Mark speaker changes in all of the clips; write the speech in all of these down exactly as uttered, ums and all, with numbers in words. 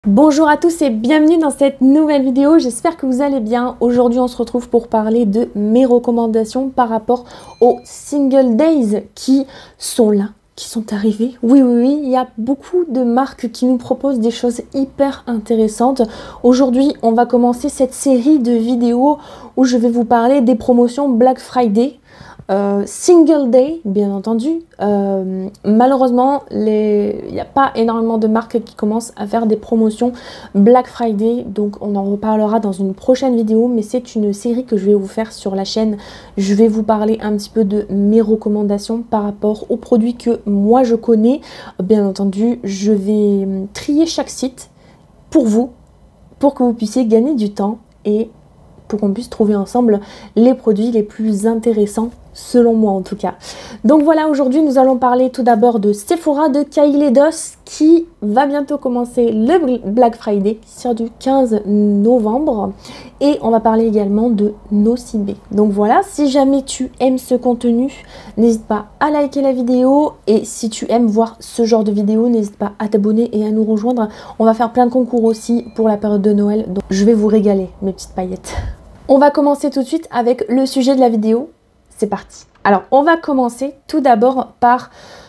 Speaker 1: Bonjour à tous et bienvenue dans cette nouvelle vidéo, j'espère que vous allez bien. Aujourd'hui on se retrouve pour parler de mes recommandations par rapport aux Single Days qui sont là, qui sont arrivés. Oui oui oui, il y a beaucoup de marques qui nous proposent des choses hyper intéressantes. Aujourd'hui on va commencer cette série de vidéos où je vais vous parler des promotions Black Friday. Euh, single Day, bien entendu. Euh, malheureusement, les... il n'y a pas énormément de marques qui commencent à faire des promotions Black Friday, donc on en reparlera dans une prochaine vidéo, mais c'est une série que je vais vous faire sur la chaîne. Je vais vous parler un petit peu de mes recommandations par rapport aux produits que moi je connais. Bien entendu, je vais trier chaque site pour vous, pour que vous puissiez gagner du temps et pour qu'on puisse trouver ensemble les produits les plus intéressants, selon moi en tout cas. Donc voilà, aujourd'hui nous allons parler tout d'abord de Sephora de Kylie Doss qui va bientôt commencer le Black Friday sur du quinze novembre, et on va parler également de Nocibé. Donc voilà, si jamais tu aimes ce contenu, n'hésite pas à liker la vidéo, et si tu aimes voir ce genre de vidéo, n'hésite pas à t'abonner et à nous rejoindre. On va faire plein de concours aussi pour la période de Noël, donc je vais vous régaler mes petites paillettes. On va commencer tout de suite avec le sujet de la vidéo. C'est parti. Alors, on va commencer tout d'abord par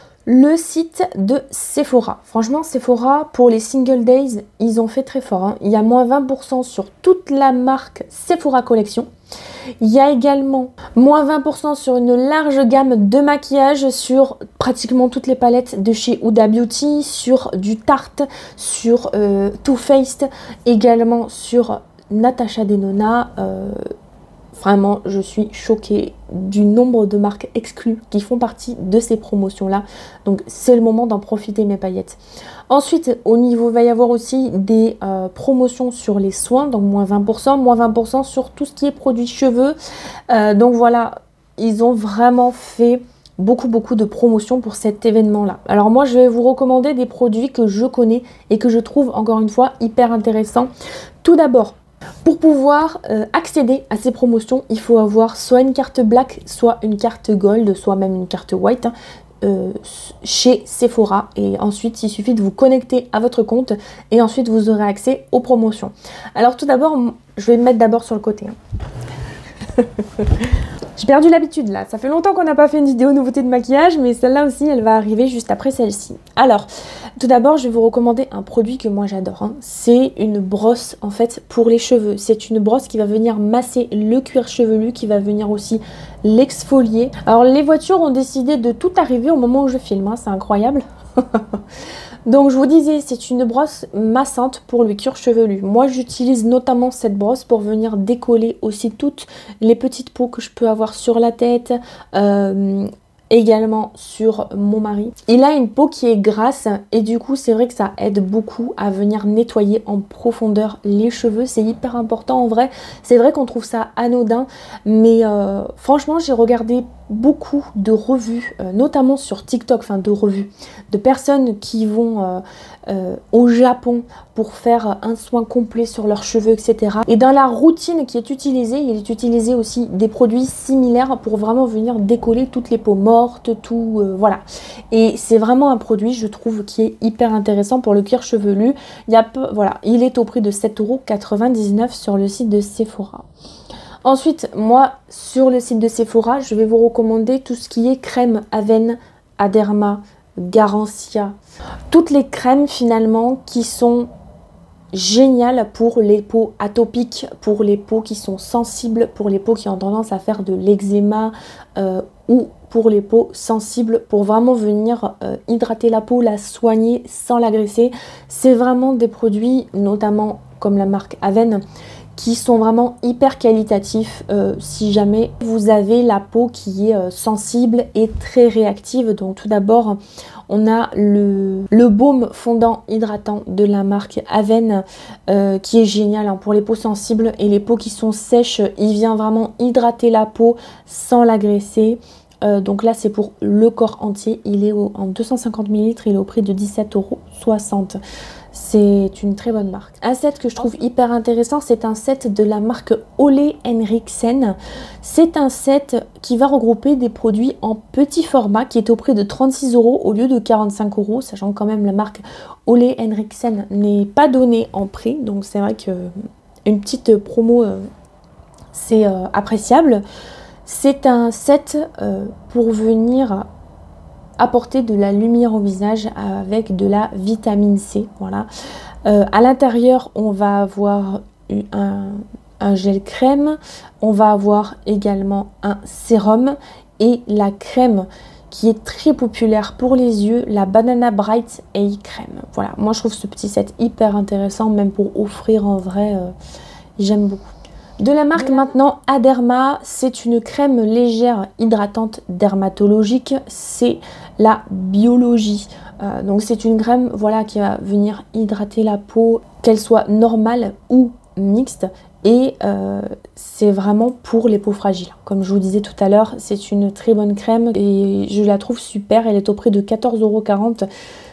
Speaker 1: le site de Sephora. Franchement, Sephora, pour les Single Days, ils ont fait très fort, hein. Il y a moins vingt pour cent sur toute la marque Sephora Collection. Il y a également moins vingt pour cent sur une large gamme de maquillage, sur pratiquement toutes les palettes de chez Huda Beauty, sur du Tarte, sur euh, Too Faced, également sur Natasha Denona. euh, Vraiment, je suis choquée du nombre de marques exclues qui font partie de ces promotions-là. Donc, c'est le moment d'en profiter, mes paillettes. Ensuite, au niveau, il va y avoir aussi des euh, promotions sur les soins, donc moins vingt pour cent, moins vingt pour cent sur tout ce qui est produits cheveux. Euh, donc voilà, ils ont vraiment fait beaucoup beaucoup de promotions pour cet événement là. Alors moi je vais vous recommander des produits que je connais et que je trouve encore une fois hyper intéressants. Tout d'abord, pour pouvoir euh, accéder à ces promotions, il faut avoir soit une carte black, soit une carte gold, soit même une carte white, hein, euh, chez Sephora. Et ensuite, il suffit de vous connecter à votre compte et ensuite vous aurez accès aux promotions. Alors tout d'abord, je vais me mettre d'abord sur le côté. Hein. J'ai perdu l'habitude là, ça fait longtemps qu'on n'a pas fait une vidéo nouveauté de maquillage, mais celle-là aussi elle va arriver juste après celle-ci. Alors, tout d'abord je vais vous recommander un produit que moi j'adore, hein. C'est une brosse en fait pour les cheveux. C'est une brosse qui va venir masser le cuir chevelu, qui va venir aussi l'exfolier. Alors les voitures ont décidé de tout arriver au moment où je filme, hein. C'est incroyable. Donc je vous disais, c'est une brosse massante pour le cuir chevelu. Moi j'utilise notamment cette brosse pour venir décoller aussi toutes les petites peaux que je peux avoir sur la tête, euh, également sur mon mari. Il a une peau qui est grasse et du coup c'est vrai que ça aide beaucoup à venir nettoyer en profondeur les cheveux. C'est hyper important en vrai. C'est vrai qu'on trouve ça anodin, mais euh, franchement j'ai regardé beaucoup de revues, euh, notamment sur TikTok, enfin de revues, de personnes qui vont euh, euh, au Japon pour faire un soin complet sur leurs cheveux, et cetera. Et dans la routine qui est utilisée, il est utilisé aussi des produits similaires pour vraiment venir décoller toutes les peaux mortes, tout, euh, voilà. Et c'est vraiment un produit, je trouve, qui est hyper intéressant pour le cuir chevelu. Il y a peu, voilà, il est au prix de sept euros quatre-vingt-dix-neuf sur le site de Sephora. Ensuite, moi, sur le site de Sephora, je vais vous recommander tout ce qui est crème Avène, Aderma, Garancia. Toutes les crèmes finalement qui sont géniales pour les peaux atopiques, pour les peaux qui sont sensibles, pour les peaux qui ont tendance à faire de l'eczéma euh, ou pour les peaux sensibles, pour vraiment venir euh, hydrater la peau, la soigner sans l'agresser. C'est vraiment des produits, notamment comme la marque Avène, qui sont vraiment hyper qualitatifs euh, si jamais vous avez la peau qui est euh, sensible et très réactive. Donc tout d'abord on a le, le baume fondant hydratant de la marque Avène euh, qui est génial, hein, pour les peaux sensibles et les peaux qui sont sèches. Il vient vraiment hydrater la peau sans l'agresser. Euh, donc là c'est pour le corps entier, il est au, en deux cent cinquante millilitres, il est au prix de dix-sept euros soixante. C'est une très bonne marque. Un set que je trouve hyper intéressant, c'est un set de la marque Ole Henriksen. C'est un set qui va regrouper des produits en petit format qui est au prix de trente-six euros au lieu de quarante-cinq euros, sachant que quand même la marque Ole Henriksen n'est pas donnée en prix. Donc c'est vrai qu'une petite promo, euh, c'est euh, appréciable. C'est un set euh, pour venir apporter de la lumière au visage avec de la vitamine C. Voilà. Euh, à l'intérieur, on va avoir un, un gel crème, on va avoir également un sérum et la crème qui est très populaire pour les yeux, la Banana Bright Eye Crème. Voilà, moi je trouve ce petit set hyper intéressant, même pour offrir en vrai, euh, j'aime beaucoup. De la marque maintenant Aderma, c'est une crème légère hydratante dermatologique, c'est la biologie. Euh, donc c'est une crème voilà, qui va venir hydrater la peau, qu'elle soit normale ou mixte. Et euh, c'est vraiment pour les peaux fragiles. Comme je vous disais tout à l'heure, c'est une très bonne crème et je la trouve super. Elle est au prix de quatorze euros quarante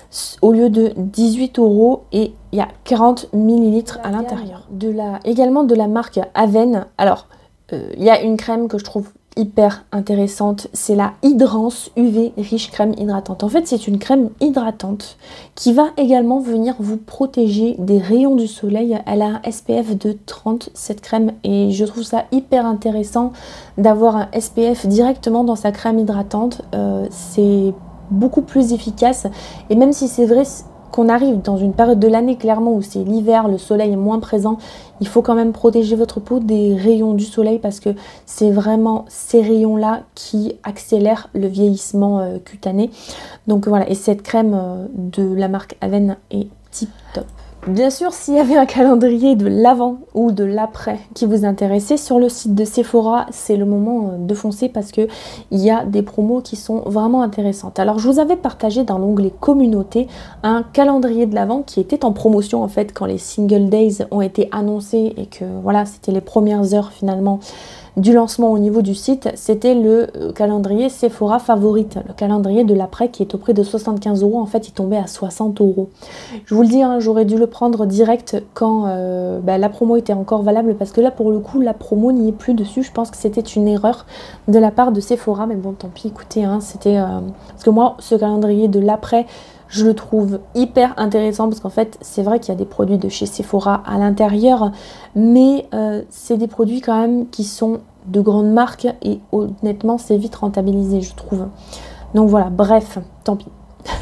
Speaker 1: au lieu de dix-huit euros et il y a quarante millilitres à l'intérieur. De la, également de la marque Aven. Alors, euh, il y a une crème que je trouve hyper intéressante, c'est la Hydrance U V Riche Crème Hydratante. En fait, c'est une crème hydratante qui va également venir vous protéger des rayons du soleil. Elle a un S P F de trente, cette crème, et je trouve ça hyper intéressant d'avoir un S P F directement dans sa crème hydratante. Euh, c'est beaucoup plus efficace, et même si c'est vrai qu'on arrive dans une période de l'année clairement où c'est l'hiver, le soleil est moins présent, il faut quand même protéger votre peau des rayons du soleil parce que c'est vraiment ces rayons là qui accélèrent le vieillissement euh, cutané. Donc voilà, et cette crème euh, de la marque Aven est tip top. Bien sûr, s'il y avait un calendrier de l'avant ou de l'après qui vous intéressait, sur le site de Sephora, c'est le moment de foncer parce que il y a des promos qui sont vraiment intéressantes. Alors, je vous avais partagé dans l'onglet communauté un calendrier de l'avant qui était en promotion en fait quand les Single Days ont été annoncés et que voilà, c'était les premières heures finalement du lancement au niveau du site. C'était le calendrier Sephora Favorite, le calendrier de l'après qui est au prix de soixante-quinze euros. En fait, il tombait à soixante euros. Je vous le dis, hein, j'aurais dû le prendre direct quand euh, bah, la promo était encore valable parce que là, pour le coup, la promo n'y est plus dessus. Je pense que c'était une erreur de la part de Sephora, mais bon, tant pis, écoutez, hein, c'était... Euh... Parce que moi, ce calendrier de l'après, je le trouve hyper intéressant parce qu'en fait, c'est vrai qu'il y a des produits de chez Sephora à l'intérieur, mais euh, c'est des produits quand même qui sont de grandes marques et honnêtement, c'est vite rentabilisé, je trouve. Donc voilà, bref, tant pis.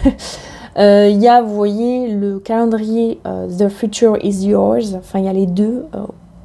Speaker 1: Il euh, y a, vous voyez, le calendrier euh, The Future is Yours, enfin il y a les deux. Euh,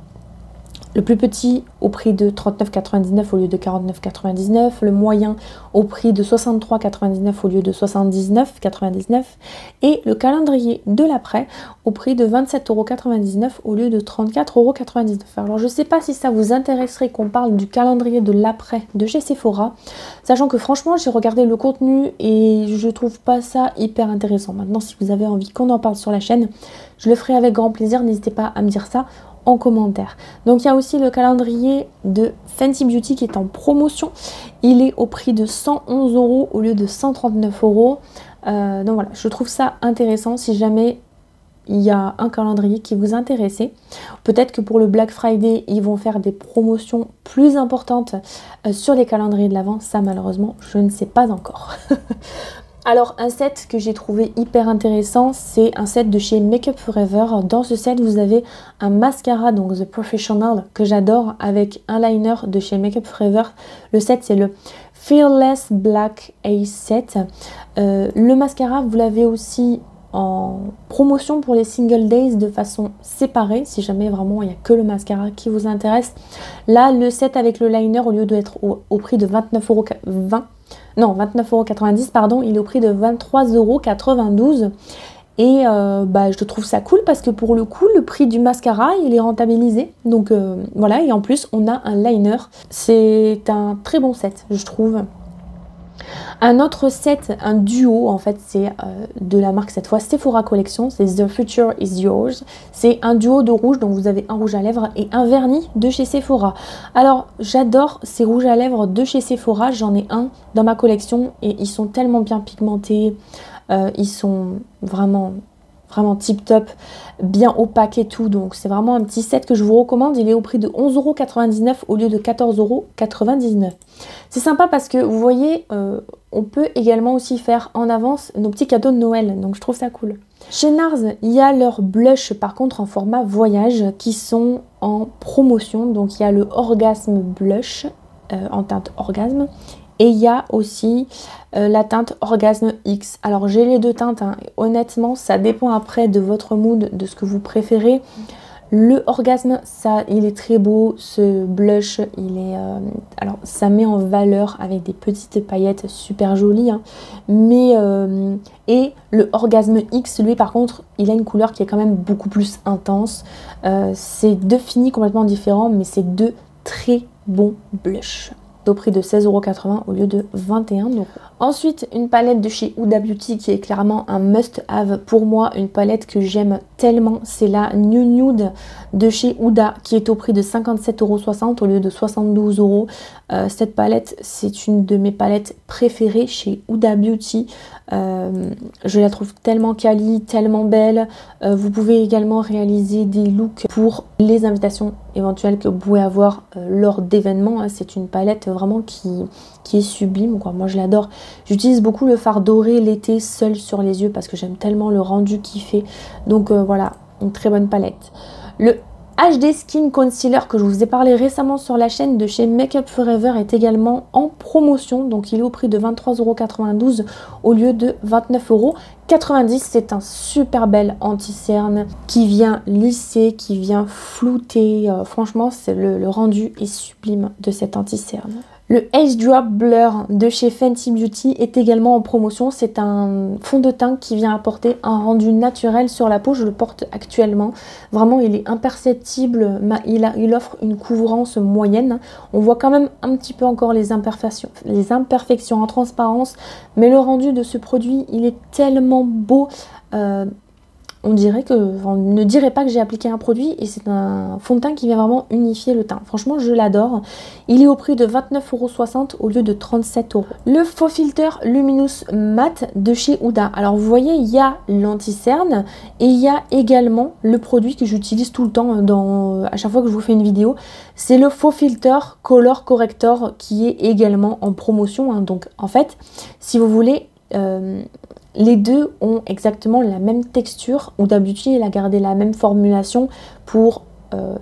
Speaker 1: le plus petit au prix de trente-neuf quatre-vingt-dix-neuf au lieu de quarante-neuf quatre-vingt-dix-neuf, le moyen au prix de soixante-trois quatre-vingt-dix-neuf au lieu de soixante-dix-neuf quatre-vingt-dix-neuf et le calendrier de l'après au prix de vingt-sept euros quatre-vingt-dix-neuf au lieu de trente-quatre euros quatre-vingt-dix-neuf. Alors je ne sais pas si ça vous intéresserait qu'on parle du calendrier de l'après de chez Sephora, sachant que franchement j'ai regardé le contenu et je trouve pas ça hyper intéressant. Maintenant, si vous avez envie qu'on en parle sur la chaîne, je le ferai avec grand plaisir, n'hésitez pas à me dire ça en commentaire. Donc il y a aussi le calendrier de Fenty Beauty qui est en promotion. Il est au prix de cent onze euros au lieu de cent trente-neuf euros. Euh, donc voilà, je trouve ça intéressant si jamais il y a un calendrier qui vous intéressait. Peut-être que pour le Black Friday, ils vont faire des promotions plus importantes euh, sur les calendriers de l'Avent. Ça malheureusement, je ne sais pas encore. Alors un set que j'ai trouvé hyper intéressant, c'est un set de chez Makeup Forever. Dans ce set, vous avez un mascara, donc The Professional, que j'adore, avec un liner de chez Makeup Forever. Le set, c'est le Fearless Black Ace Set. Euh, le mascara, vous l'avez aussi en promotion pour les Single Days de façon séparée, si jamais vraiment il n'y a que le mascara qui vous intéresse. Là, le set avec le liner, au lieu d'être au, au prix de vingt-neuf euros vingt, non, vingt-neuf euros quatre-vingt-dix, pardon, il est au prix de vingt-trois euros quatre-vingt-douze. Et euh, bah, je trouve ça cool parce que pour le coup, le prix du mascara, il est rentabilisé. Donc euh, voilà, et en plus, on a un liner. C'est un très bon set, je trouve. Un autre set, un duo, en fait, c'est euh, de la marque cette fois Sephora Collection, c'est The Future is Yours. C'est un duo de rouge, donc vous avez un rouge à lèvres et un vernis de chez Sephora. Alors, j'adore ces rouges à lèvres de chez Sephora, j'en ai un dans ma collection et ils sont tellement bien pigmentés, euh, ils sont vraiment... vraiment tip top, bien opaque et tout. Donc c'est vraiment un petit set que je vous recommande. Il est au prix de onze euros quatre-vingt-dix-neuf au lieu de quatorze euros quatre-vingt-dix-neuf. C'est sympa parce que vous voyez, euh, on peut également aussi faire en avance nos petits cadeaux de Noël. Donc je trouve ça cool. Chez Nars, il y a leurs blushs par contre en format voyage qui sont en promotion. Donc il y a le Orgasme Blush euh, en teinte Orgasme. Et il y a aussi euh, la teinte Orgasme X. Alors j'ai les deux teintes, hein. Honnêtement ça dépend après de votre mood, de ce que vous préférez. Le Orgasme, ça, il est très beau, ce blush, il est, euh, alors ça met en valeur avec des petites paillettes super jolies, hein. Mais, euh, et le Orgasme X, lui par contre, il a une couleur qui est quand même beaucoup plus intense. Euh, c'est deux finis complètement différents, mais c'est deux très bons blushs. Au prix de seize euros quatre-vingts au lieu de vingt et un euros. Ensuite, une palette de chez Huda Beauty qui est clairement un must-have pour moi. Une palette que j'aime tellement, c'est la New Nude de chez Huda qui est au prix de cinquante-sept euros soixante au lieu de soixante-douze euros. Euh, cette palette, c'est une de mes palettes préférées chez Huda Beauty. Euh, je la trouve tellement quali, tellement belle. Euh, vous pouvez également réaliser des looks pour les invitations éventuelles que vous pouvez avoir euh, lors d'événements. C'est une palette vraiment qui, qui est sublime, quoi. Moi je l'adore. J'utilise beaucoup le fard doré l'été seul sur les yeux parce que j'aime tellement le rendu qu'il fait. Donc euh, voilà, une très bonne palette. Le H D Skin Concealer que je vous ai parlé récemment sur la chaîne de chez Make Up For Ever est également en promotion. Donc il est au prix de vingt-trois euros quatre-vingt-douze au lieu de vingt-neuf euros quatre-vingt-dix. C'est un super bel anti-cerne qui vient lisser, qui vient flouter. Euh, franchement, c'est le, le rendu est sublime de cet anti-cerne. Le Age Drop Blur de chez Fenty Beauty est également en promotion. C'est un fond de teint qui vient apporter un rendu naturel sur la peau. Je le porte actuellement. Vraiment, il est imperceptible. Il, a, il offre une couvrance moyenne. On voit quand même un petit peu encore les imperfections, les imperfections en transparence. Mais le rendu de ce produit, il est tellement beau. Euh, On dirait que, on ne dirait pas que j'ai appliqué un produit et c'est un fond de teint qui vient vraiment unifier le teint. Franchement, je l'adore. Il est au prix de vingt-neuf euros soixante au lieu de trente-sept euros. Le Faux Filter Luminous Matte de chez Huda. Alors vous voyez, il y a l'anti-cerne et il y a également le produit que j'utilise tout le temps dans, à chaque fois que je vous fais une vidéo. C'est le Faux Filter Color Corrector qui est également en promotion, hein. Donc en fait, si vous voulez... Euh, les deux ont exactement la même texture. Huda Beauty, elle a gardé la même formulation pour euh,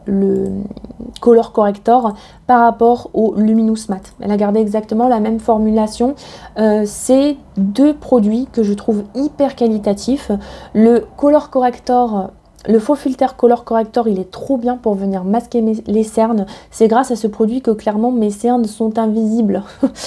Speaker 1: le Color Corrector par rapport au Luminous Matte. Elle a gardé exactement la même formulation. Euh, c'est deux produits que je trouve hyper qualitatifs. Le Color Corrector... Le Faux Filter Color Corrector, il est trop bien pour venir masquer mes, les cernes. C'est grâce à ce produit que clairement mes cernes sont invisibles.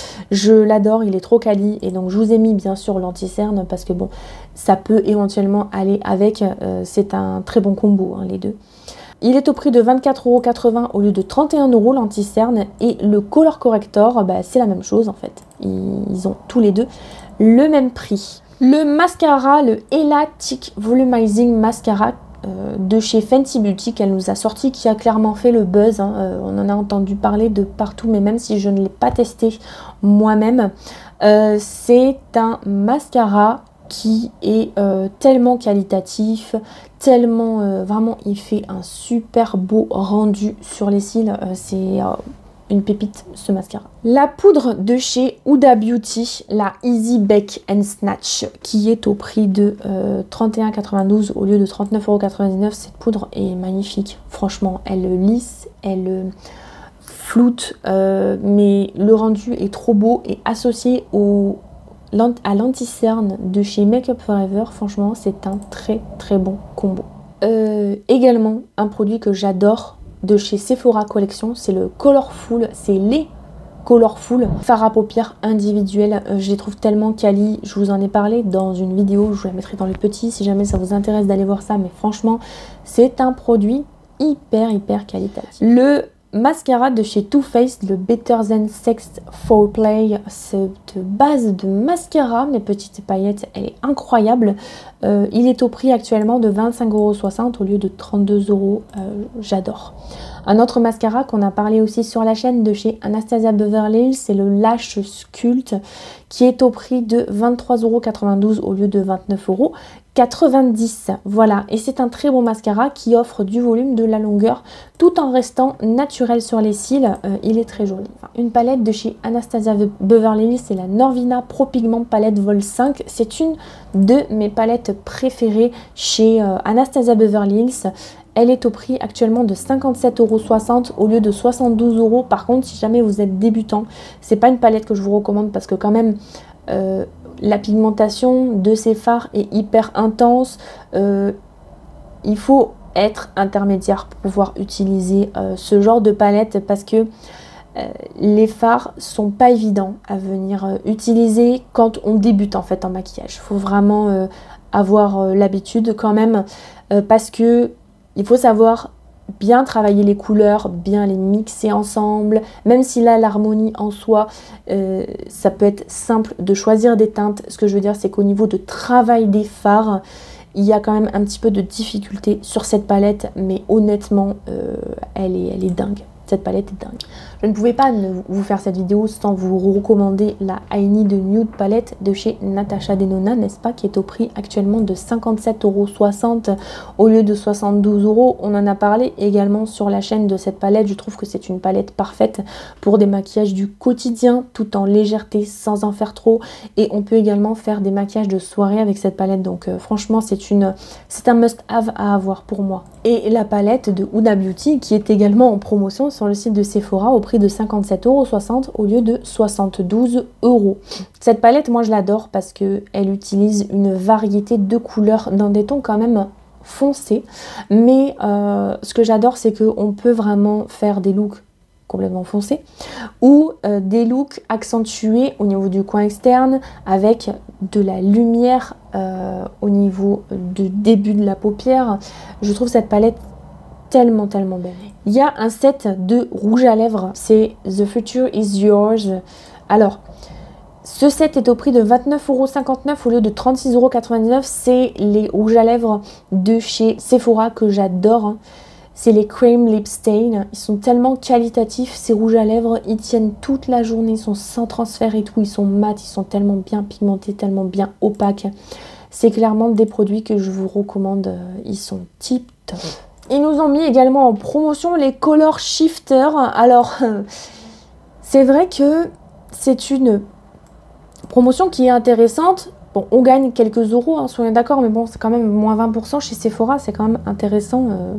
Speaker 1: Je l'adore, il est trop quali. Et donc je vous ai mis bien sûr l'anti-cerne parce que bon, ça peut éventuellement aller avec. Euh, c'est un très bon combo, hein, les deux. Il est au prix de vingt-quatre euros quatre-vingts au lieu de trente et un euros l'anti-cerne. Et le Color Corrector, bah, c'est la même chose en fait. Ils, ils ont tous les deux le même prix. Le mascara, le Elatic Volumizing Mascara de chez Fenty Beauty qu'elle nous a sorti, qui a clairement fait le buzz, hein. Euh, on en a entendu parler de partout, mais même si je ne l'ai pas testé moi-même, euh, c'est un mascara qui est euh, tellement qualitatif, tellement euh, vraiment il fait un super beau rendu sur les cils. Euh, c'est euh, une pépite ce mascara. La poudre de chez Huda Beauty, la Easy Bake and Snatch, qui est au prix de euh, trente et un euros quatre-vingt-douze au lieu de trente-neuf euros quatre-vingt-dix-neuf. Cette poudre est magnifique, franchement, elle lisse, elle floute, euh, mais le rendu est trop beau et associé au, à l'anti-cerne de chez Make Up For Ever, franchement, c'est un très très bon combo. Euh, également, un produit que j'adore de chez Sephora Collection, c'est le Colorful, c'est les Colorful fard à paupières individuels. Euh, je les trouve tellement quali, je vous en ai parlé dans une vidéo, je vous la mettrai dans les petits si jamais ça vous intéresse d'aller voir ça, mais franchement, c'est un produit hyper hyper qualitatif. Le mascara de chez Too Faced, le Better Than Sex Foreplay, cette base de mascara, mes petites paillettes, elle est incroyable. Euh, il est au prix actuellement de vingt-cinq euros soixante au lieu de trente-deux euros. Euh, J'adore. Un autre mascara qu'on a parlé aussi sur la chaîne de chez Anastasia Beverly Hills, c'est le Lash Sculpt qui est au prix de vingt-trois euros quatre-vingt-douze au lieu de vingt-neuf euros quatre-vingt-dix. Voilà, et c'est un très bon mascara qui offre du volume, de la longueur, tout en restant naturel sur les cils. Euh, il est très joli. Enfin, une palette de chez Anastasia Beverly Hills, c'est la Norvina Pro Pigment Palette Vol cinq. C'est une de mes palettes préférées chez euh, Anastasia Beverly Hills. Elle est au prix actuellement de cinquante-sept euros soixante au lieu de soixante-douze euros. Par contre, si jamais vous êtes débutant, c'est pas une palette que je vous recommande parce que quand même euh, la pigmentation de ces fards est hyper intense. Euh, il faut être intermédiaire pour pouvoir utiliser euh, ce genre de palette parce que euh, les fards sont pas évidents à venir euh, utiliser quand on débute en fait en maquillage. Il faut vraiment euh, avoir euh, l'habitude quand même euh, parce que il faut savoir bien travailler les couleurs, bien les mixer ensemble, même si là l'harmonie en soi, euh, ça peut être simple de choisir des teintes. Ce que je veux dire, c'est qu'au niveau de travail des fards, il y a quand même un petit peu de difficulté sur cette palette, mais honnêtement, euh, elle est, elle est dingue. Cette palette est dingue. Je ne pouvais pas ne vous faire cette vidéo sans vous recommander la I Need Nude palette de chez Natasha Denona, n'est-ce pas, qui est au prix actuellement de cinquante-sept euros soixante au lieu de soixante-douze euros. On en a parlé également sur la chaîne de cette palette. Je trouve que c'est une palette parfaite pour des maquillages du quotidien tout en légèreté sans en faire trop. Et on peut également faire des maquillages de soirée avec cette palette. Donc euh, franchement, c'est une, c'est un must-have à avoir pour moi. Et la palette de Huda Beauty qui est également en promotion sur le site de Sephora au prix de cinquante-sept euros soixante au lieu de soixante-douze euros. Cette palette, moi je l'adore parce que elle utilise une variété de couleurs dans des tons quand même foncés. Mais euh, ce que j'adore, c'est qu'on peut vraiment faire des looks complètement foncés ou euh, des looks accentués au niveau du coin externe avec de la lumière euh, au niveau du début de la paupière. Je trouve cette palette tellement tellement belle. Il y a un set de rouge à lèvres, c'est The Future Is Yours. Alors, ce set est au prix de vingt-neuf euros cinquante-neuf au lieu de trente-six euros quatre-vingt-dix-neuf. C'est les rouges à lèvres de chez Sephora que j'adore. C'est les Cream Lip Stain. Ils sont tellement qualitatifs, ces rouges à lèvres. Ils tiennent toute la journée, ils sont sans transfert et tout. Ils sont mat, ils sont tellement bien pigmentés, tellement bien opaques. C'est clairement des produits que je vous recommande. Ils sont tip top. Ils nous ont mis également en promotion les Color Shifter. Alors, euh, c'est vrai que c'est une promotion qui est intéressante. Bon, on gagne quelques euros, hein, soyons d'accord, mais bon, c'est quand même moins vingt pour cent chez Sephora, c'est quand même intéressant. Euh,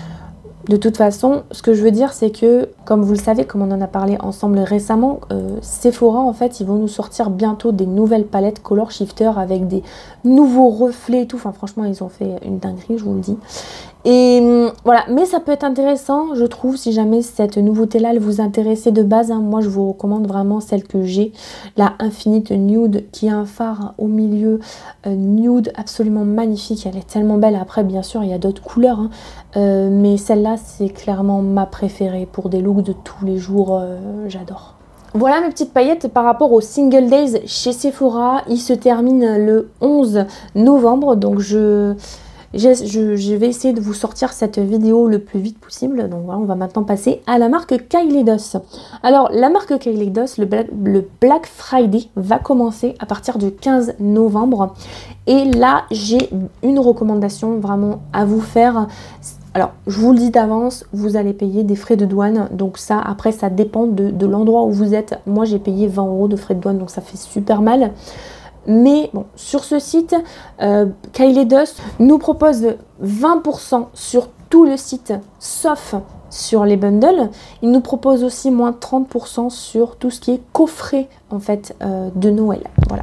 Speaker 1: de toute façon, ce que je veux dire, c'est que, comme vous le savez, comme on en a parlé ensemble récemment, euh, Sephora, en fait, ils vont nous sortir bientôt des nouvelles palettes Color Shifter avec des nouveaux reflets et tout. Enfin, franchement, ils ont fait une dinguerie, je vous le dis. Et euh, voilà, mais ça peut être intéressant, je trouve, si jamais cette nouveauté-là elle vous intéressait de base. Hein, moi, je vous recommande vraiment celle que j'ai, la Infinite Nude, qui a un fard au milieu euh, nude absolument magnifique. Elle est tellement belle. Après, bien sûr, il y a d'autres couleurs, hein, euh, mais celle-là, c'est clairement ma préférée pour des looks de tous les jours. Euh, J'adore. Voilà mes petites paillettes par rapport aux Single Days chez Sephora. Il se termine le onze novembre, donc je... Je, je, je vais essayer de vous sortir cette vidéo le plus vite possible. Donc voilà, on va maintenant passer à la marque Kaleidos. Alors la marque Kaleidos, le Black, le Black Friday va commencer à partir du quinze novembre. Et là, j'ai une recommandation vraiment à vous faire. Alors, je vous le dis d'avance, vous allez payer des frais de douane. Donc ça, après, ça dépend de, de l'endroit où vous êtes. Moi, j'ai payé vingt euros de frais de douane, donc ça fait super mal. Mais bon, sur ce site, euh, Kaleidos nous propose vingt pour cent sur tout le site, sauf sur les bundles. Il nous propose aussi moins trente pour cent sur tout ce qui est coffret en fait euh, de Noël. Voilà.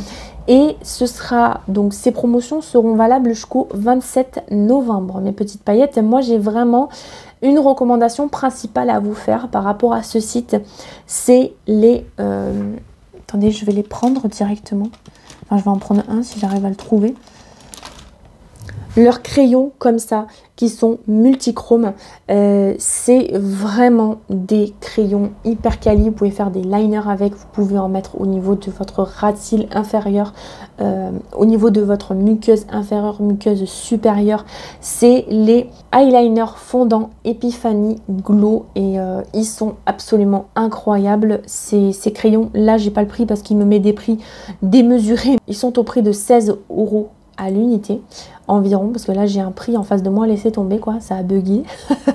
Speaker 1: Et ce sera donc ces promotions seront valables jusqu'au vingt-sept novembre. Mes petites paillettes, moi j'ai vraiment une recommandation principale à vous faire par rapport à ce site. C'est les... Euh, attendez, je vais les prendre directement. Enfin, je vais en prendre un si j'arrive à le trouver. Leurs crayons comme ça, qui sont multichromes, euh, c'est vraiment des crayons hyper quali. Vous pouvez faire des liners avec, vous pouvez en mettre au niveau de votre ras de cils inférieur, euh, au niveau de votre muqueuse inférieure, muqueuse supérieure. C'est les eyeliners fondants Epiphany Glow et euh, ils sont absolument incroyables. Ces, ces crayons, là j'ai pas le prix parce qu'il me met des prix démesurés. Ils sont au prix de seize euros à l'unité environ, parce que là j'ai un prix en face de moi, laissez tomber quoi, ça a bugué.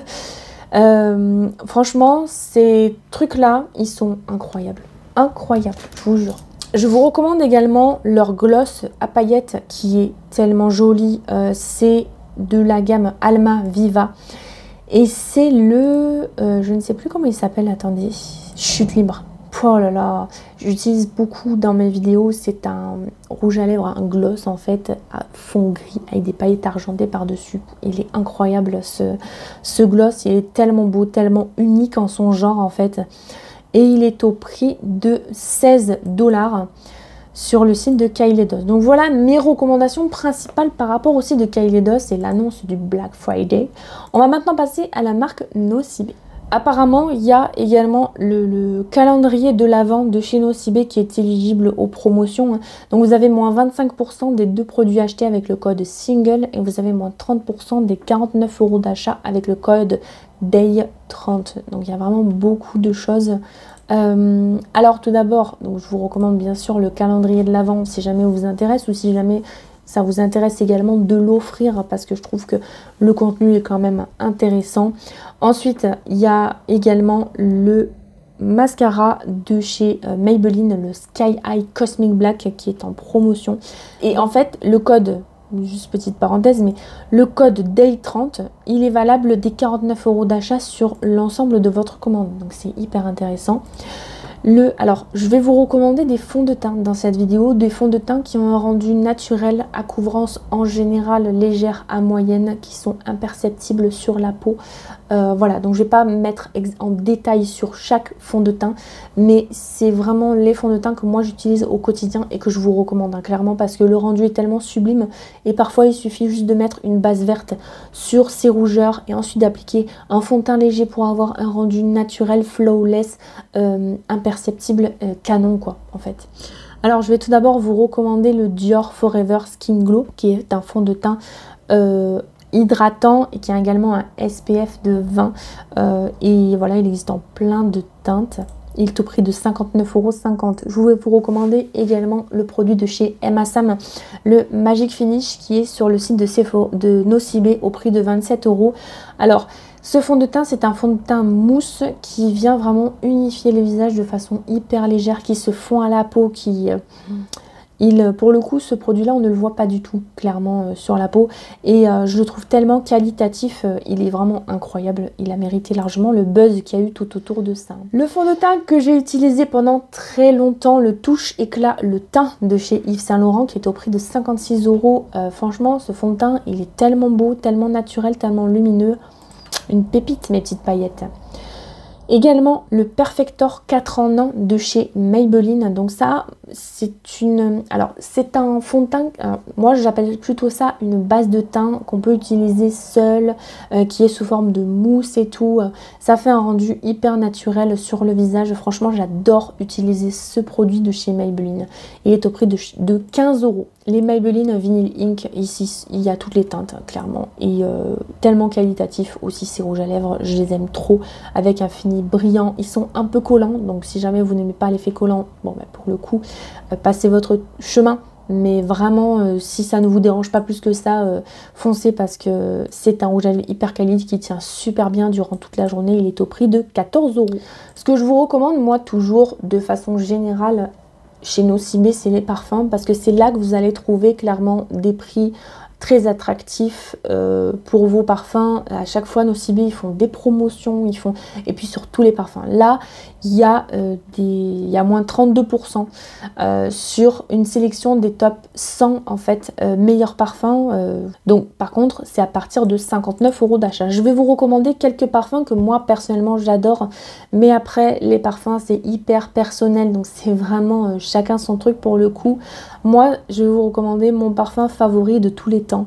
Speaker 1: euh, franchement, ces trucs là, ils sont incroyables, incroyables, je vous jure. Je vous recommande également leur gloss à paillettes qui est tellement joli, euh, c'est de la gamme Alma Viva et c'est le, euh, je ne sais plus comment il s'appelle, attendez, Chute Libre. Oh là là, j'utilise beaucoup dans mes vidéos, c'est un rouge à lèvres, un gloss en fait, à fond gris avec des paillettes argentées par-dessus. Il est incroyable ce, ce gloss, il est tellement beau, tellement unique en son genre en fait. Et il est au prix de seize dollars sur le site de Kylie Doss. Donc voilà mes recommandations principales par rapport au site de Kylie Doss et l'annonce du Black Friday. On va maintenant passer à la marque Nocibé. Apparemment, il y a également le, le calendrier de l'Avent de chez Nocibé qui est éligible aux promotions. Donc vous avez moins vingt-cinq pour cent des deux produits achetés avec le code SINGLE et vous avez moins trente pour cent des quarante-neuf euros d'achat avec le code day trente. Donc il y a vraiment beaucoup de choses. Euh, alors tout d'abord, je vous recommande bien sûr le calendrier de l'Avent si jamais vous intéresse ou si jamais ça vous intéresse également de l'offrir parce que je trouve que le contenu est quand même intéressant. Ensuite, il y a également le mascara de chez Maybelline, le Sky High Cosmic Black qui est en promotion. Et en fait, le code, juste petite parenthèse, mais le code day trente, il est valable des quarante-neuf euros d'achat sur l'ensemble de votre commande. Donc c'est hyper intéressant. Le, alors, je vais vous recommander des fonds de teint dans cette vidéo, des fonds de teint qui ont un rendu naturel à couvrance en général légère à moyenne, qui sont imperceptibles sur la peau. Euh, voilà, donc je vais pas mettre en détail sur chaque fond de teint, mais c'est vraiment les fonds de teint que moi j'utilise au quotidien et que je vous recommande hein, clairement parce que le rendu est tellement sublime et parfois il suffit juste de mettre une base verte sur ces rougeurs et ensuite d'appliquer un fond de teint léger pour avoir un rendu naturel, flawless, euh, imperceptible, euh, canon quoi en fait. Alors je vais tout d'abord vous recommander le Dior Forever Skin Glow qui est un fond de teint euh, hydratant et qui a également un S P F de vingt euh, et voilà, il existe en plein de teintes. Il est au prix de cinquante-neuf euros cinquante. Je vais vous recommander également le produit de chez Emma Sam, le Magic Finish qui est sur le site de, Sephora, de Nocibé au prix de vingt-sept euros. Alors ce fond de teint, c'est un fond de teint mousse qui vient vraiment unifier le visage de façon hyper légère, qui se fond à la peau, qui... Euh, Il, pour le coup, ce produit-là, on ne le voit pas du tout, clairement, euh, sur la peau. Et euh, je le trouve tellement qualitatif, euh, il est vraiment incroyable. Il a mérité largement le buzz qu'il y a eu tout autour de ça. Le fond de teint que j'ai utilisé pendant très longtemps, le Touche Éclat Le Teint de chez Yves Saint Laurent, qui est au prix de cinquante-six euros. Euh, franchement, ce fond de teint, il est tellement beau, tellement naturel, tellement lumineux. Une pépite, mes petites paillettes. Également le Perfector quatre en un de chez Maybelline. Donc ça, c'est une... Alors, c'est un fond de teint, alors, moi j'appelle plutôt ça une base de teint qu'on peut utiliser seul, euh, qui est sous forme de mousse et tout. Ça fait un rendu hyper naturel sur le visage. Franchement, j'adore utiliser ce produit de chez Maybelline. Il est au prix de, de quinze euros. Les Maybelline Vinyl Ink, ici, il y a toutes les teintes, clairement. Et euh, tellement qualitatif aussi, ces rouges à lèvres, je les aime trop. Avec un fini brillant, ils sont un peu collants. Donc si jamais vous n'aimez pas l'effet collant, bon bah, pour le coup, euh, passez votre chemin. Mais vraiment, euh, si ça ne vous dérange pas plus que ça, euh, foncez parce que c'est un rouge à lèvres hyper quali qui tient super bien durant toute la journée. Il est au prix de quatorze euros. Ce que je vous recommande, moi, toujours, de façon générale, chez Nocibé, c'est les parfums parce que c'est là que vous allez trouver clairement des prix très attractifs euh, pour vos parfums. À chaque fois, Nocibé, ils font des promotions, ils font et puis sur tous les parfums. Là, il y a euh, des, il y a moins trente-deux pour cent euh, sur une sélection des top cent en fait euh, meilleurs parfums. Euh. Donc, par contre, c'est à partir de cinquante-neuf euros d'achat. Je vais vous recommander quelques parfums que moi personnellement j'adore, mais après les parfums c'est hyper personnel, donc c'est vraiment euh, chacun son truc pour le coup. Moi, je vais vous recommander mon parfum favori de tous les temps.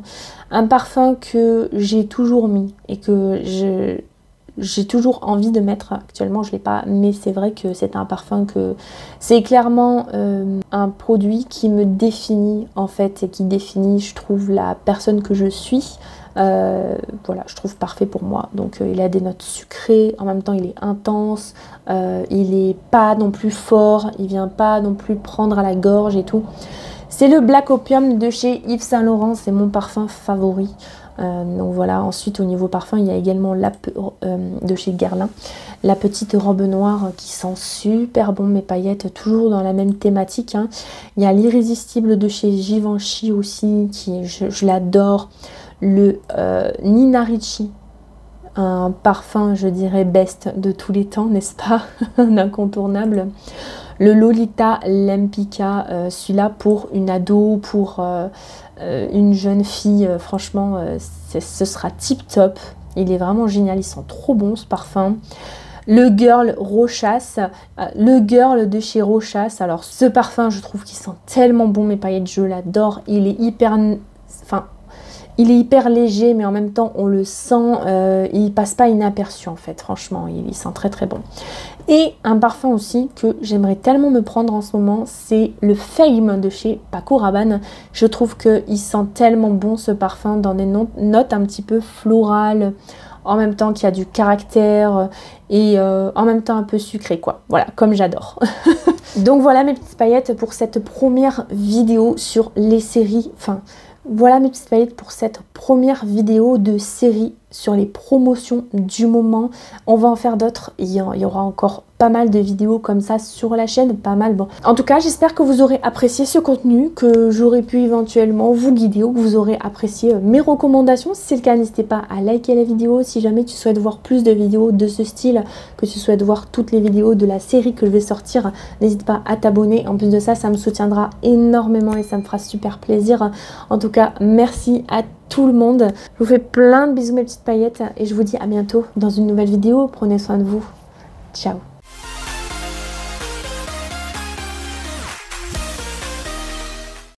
Speaker 1: un parfum que j'ai toujours mis et que je... j'ai toujours envie de mettre. Actuellement je l'ai pas, mais c'est vrai que c'est un parfum que c'est clairement euh, un produit qui me définit en fait et qui définit, je trouve, la personne que je suis. Euh, voilà, je trouve parfait pour moi. Donc euh, il a des notes sucrées, en même temps il est intense, euh, il est pas non plus fort, il vient pas non plus prendre à la gorge et tout. C'est le Black Opium de chez Yves Saint Laurent, c'est mon parfum favori. Euh, donc voilà, ensuite au niveau parfum, il y a également la, euh, de chez Guerlain, la petite robe noire qui sent super bon, mes paillettes, toujours dans la même thématique. Hein. Il y a l'Irrésistible de chez Givenchy aussi, qui je, je l'adore. Le euh, Nina Ricci, un parfum, je dirais, best de tous les temps, n'est-ce pas? Un incontournable. Le Lolita Lempicka, euh, celui-là pour une ado, pour euh, euh, une jeune fille, euh, franchement, euh, ce sera tip top. Il est vraiment génial, il sent trop bon ce parfum. Le Girl Rochas, euh, le Girl de chez Rochas. Alors ce parfum, je trouve qu'il sent tellement bon, mes paillettes, je l'adore. Il est hyper... Enfin... Il est hyper léger, mais en même temps, on le sent, euh, il passe pas inaperçu en fait, franchement, il, il sent très très bon. Et un parfum aussi que j'aimerais tellement me prendre en ce moment, c'est le Fame de chez Paco Rabanne. Je trouve qu'il sent tellement bon ce parfum dans des notes un petit peu florales, en même temps qu'il y a du caractère et euh, en même temps un peu sucré quoi. Voilà, comme j'adore. Donc voilà mes petites paillettes pour cette première vidéo sur les séries, enfin... Voilà mes petites paillettes pour cette première vidéo de série sur les promotions du moment. On va en faire d'autres, il y aura encore pas mal de vidéos comme ça sur la chaîne, pas mal. Bon, en tout cas, j'espère que vous aurez apprécié ce contenu, que j'aurai pu éventuellement vous guider ou que vous aurez apprécié mes recommandations. Si c'est le cas, n'hésitez pas à liker la vidéo. Si jamais tu souhaites voir plus de vidéos de ce style, que tu souhaites voir toutes les vidéos de la série que je vais sortir, n'hésite pas à t'abonner. En plus de ça, ça me soutiendra énormément et ça me fera super plaisir. En tout cas, merci à tout le monde. Je vous fais plein de bisous mes petites paillettes et je vous dis à bientôt dans une nouvelle vidéo. Prenez soin de vous. Ciao.